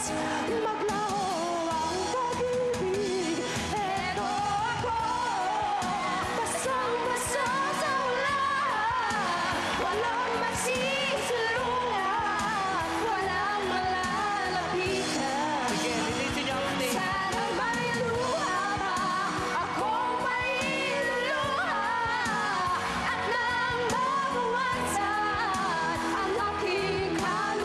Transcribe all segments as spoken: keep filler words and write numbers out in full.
maglaho ang pag-ibig. Eto ako, basang-basa sa ulan, walang magsisulungan, walang malalapitan. Sige, linisin niyo ang stage. Sana may luha pa akong mailuluha, at nang mabawasan ang aking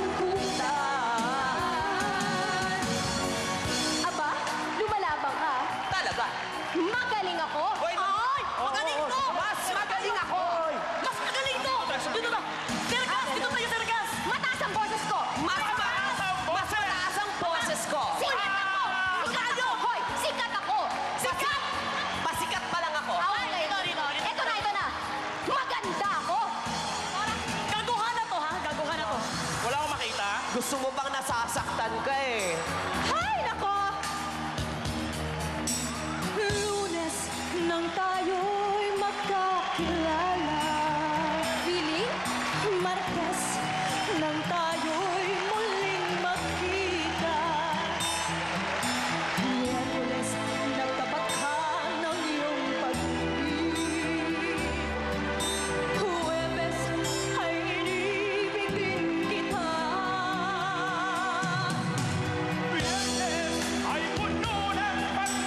kalungkutan. Aba, lumalabang ka. Talaga? Magaling ako. Hoy, Ay! magaling to! Mas magaling ako! Mas magaling to! Dito na! Sergas! Dito tayo, Sergas! Mataas ang boses ko! Mas mataas ang boses! Mas mataas ang boses ko! Sikat ako! Sikat ako! Hoy! Sikat ako! Sikat! Pasikat pa lang ako. Ah, okay. Ito na, ito na! Maganda ako! Gaguhan na to, ha? Gaguhan na to. Wala akong makita. Gusto mo bang nasasaktan ka eh? Hay, nako! Lunes nang tayo'y magkakilala. Feeling? Martes nang tayo'y muling magkita. Miyerkules nagtapat ng iyong pag-ibig. Huwebes ay inibig din kita. Biyernes ay puno ng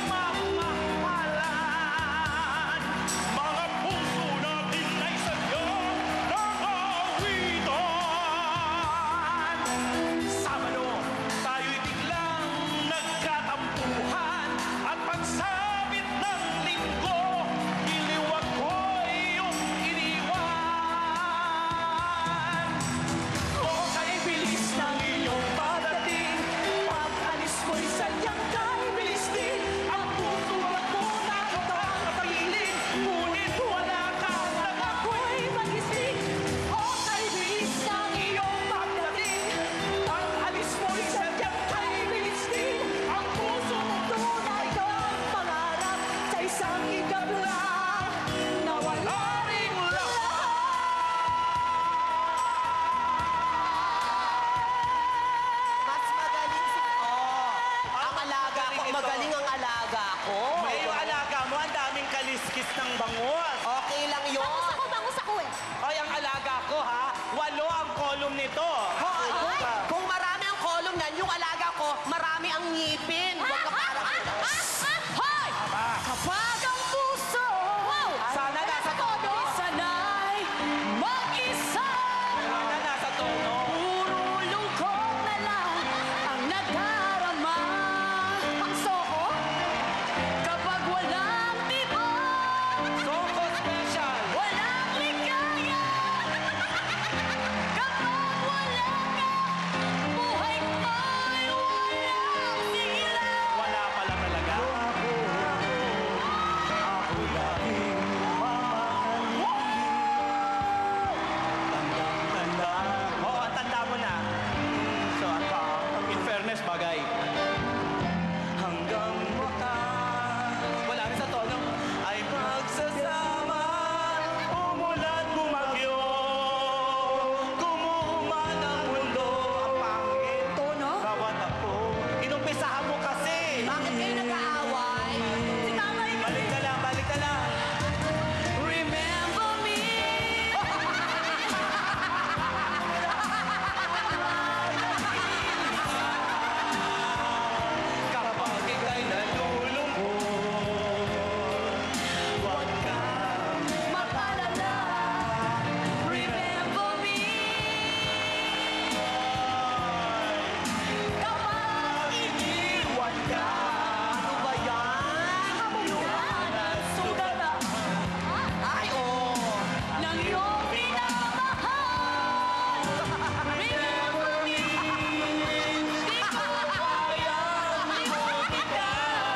pagmamahalan. Mga puso natin ay sadyang nakawitan. Sabado, tayo'y biglang nagkatampuhan. At pagsabit ng linggo, iliwag ko'y iyong iniwan. O kay bilis ng iyong pagdating, pag-alis mo'y sadyang kay bilis din. Ang puso ako nakatapiling, ngunit wala ka nang ako'y magising. O kay bilis ng iyong pagdating, pag-alis mo'y sadyang kay bilis din. Ang puso mo tunay kang pangarap sa isang ikabla na wala ring lahat. Mas magaling si... Oh, ang alaga ko. Magaling ang alaga ko. Eh, yung alaga mo, ang daming kaliskis ng bangus. Okay lang yun. Bangus ako, bangus ako eh. Ay, ang alaga ko, ha? Walo ang column nito. Hoy, kung marami ang column nan, yung alaga ko, marami ang ngipin. Huwag ka parang... Hoy! Kapag ang puso Sana nasa tono. sana'y mag-isa, Sana nasa tono. puro lungkot na lang ang nadarama. Ang soko, kapag walang tibok, Soko special. walang ligaya. Kapag wala ka, buhay ko'y walang silaw. Wala pala talaga. Tanda. Oo, ang tanda mo na. So, ako, in fairness, bagay. Hanggang wakas, wala rin sa tono, ay magsasama, umulan, bumagyo, gumuman ang mundo, ang pangit. Tono? Bawat ako, inumpisahan mo kasi. Bakit kayo nag-aaway? Si Tamay ka. Balik ka lang, balik ka lang. Remember me. Kapag ika'y nalulungkot, huwag kang Mapalala. Remember me. Kapag iniwan ka. Ano ba yan? inuwan ang sugata Ay, oh. ng iyong pinamahal. Remember me. Di ko kayang limutin ka.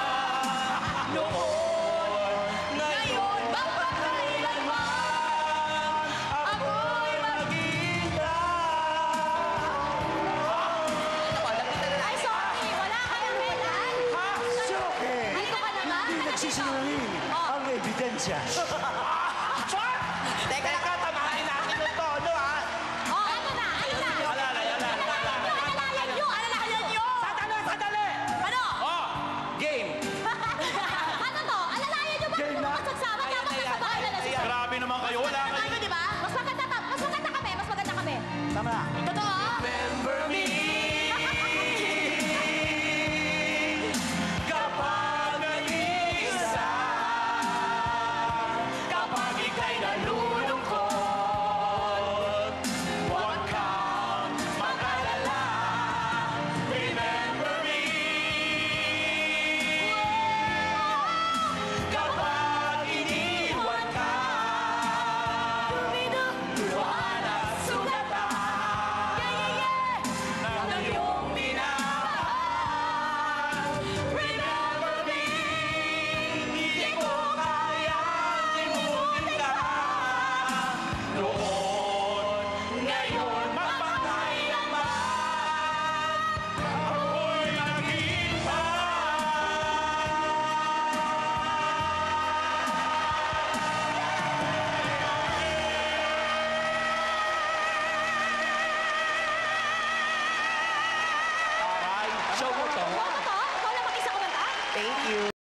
Noon, Ngayon, magpakailanman ako'y Ay, sorry. Wala ka ng kailan. Dito ka na ba? Nagsisinungaling ang ebidensya. Teka, teka, tamahin natin yung tono, ha? Oh, ano na? Ano na? Alala, alala, alala. Alalayan nyo! Alalayan nyo! Sa tanong Thank you.